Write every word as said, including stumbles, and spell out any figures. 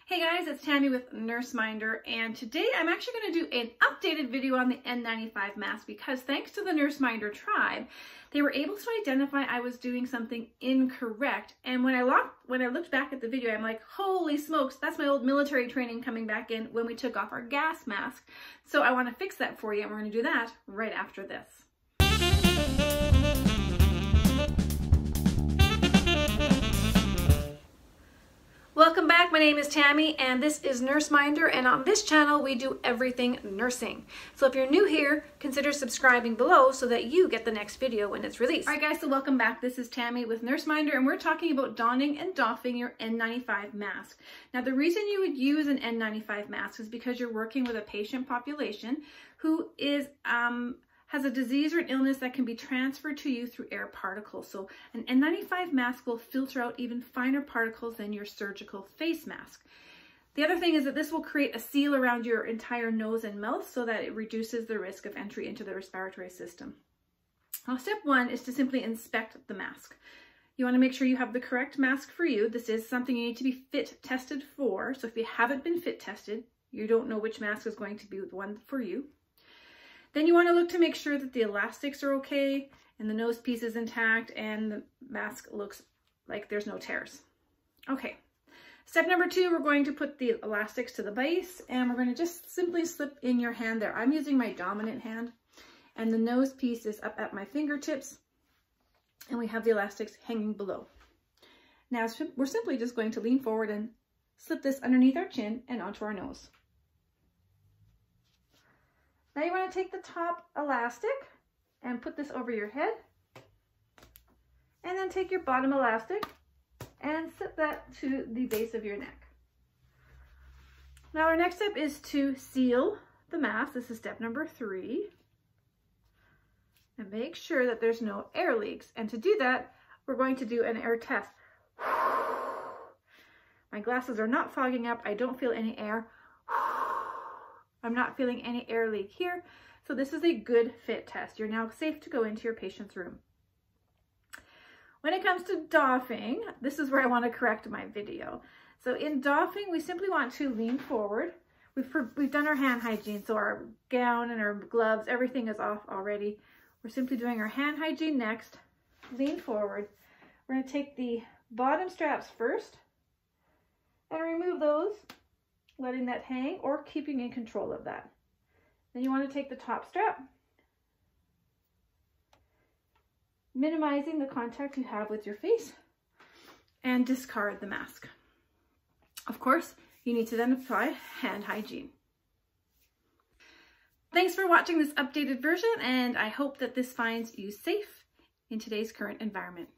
Hey guys, it's Tammy with Nurse Minder, and today I'm actually going to do an updated video on the N ninety-five mask because thanks to the Nurse Minder tribe, they were able to identify I was doing something incorrect. And when I looked, when I looked back at the video, I'm like, holy smokes, that's my old military training coming back in when we took off our gas mask. So I want to fix that for you, and we're going to do that right after this. Welcome back, my name is Tammy and this is Nurse Minder, and on this channel we do everything nursing. So if you're new here, consider subscribing below so that you get the next video when it's released. Alright guys, so welcome back. This is Tammy with Nurse Minder and we're talking about donning and doffing your N ninety-five mask. Now the reason you would use an N ninety-five mask is because you're working with a patient population who is um, has a disease or an illness that can be transferred to you through air particles. So an N ninety-five mask will filter out even finer particles than your surgical face mask. The other thing is that this will create a seal around your entire nose and mouth so that it reduces the risk of entry into the respiratory system. Now, step one is to simply inspect the mask. You want to make sure you have the correct mask for you. This is something you need to be fit tested for. So if you haven't been fit tested, you don't know which mask is going to be the one for you. Then you want to look to make sure that the elastics are okay and the nose piece is intact and the mask looks like there's no tears. Okay, step number two, we're going to put the elastics to the base and we're going to just simply slip in your hand there. I'm using my dominant hand and the nose piece is up at my fingertips and we have the elastics hanging below. Now we're simply just going to lean forward and slip this underneath our chin and onto our nose. Now you want to take the top elastic and put this over your head, and then take your bottom elastic and slip that to the base of your neck. Now our next step is to seal the mask. This is step number three. And make sure that there's no air leaks. And to do that, we're going to do an air test. My glasses are not fogging up. I don't feel any air. I'm not feeling any air leak here. So this is a good fit test. You're now safe to go into your patient's room. When it comes to doffing, this is where I want to correct my video. So in doffing, we simply want to lean forward. We've, we've done our hand hygiene. So our gown and our gloves, everything is off already. We're simply doing our hand hygiene next. Lean forward. We're going to take the bottom straps first and remove those, letting that hang or keeping in control of that. Then you want to take the top strap, minimizing the contact you have with your face, and discard the mask. Of course, you need to then apply hand hygiene. Thanks for watching this updated version, and I hope that this finds you safe in today's current environment.